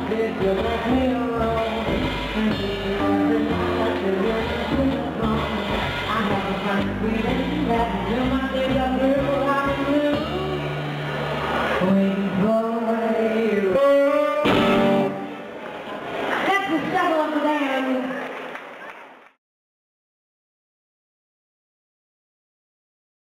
did you let me alone? And every night I feel you're gone. I have a funny feeling that you're my nigga girl, I'm blue.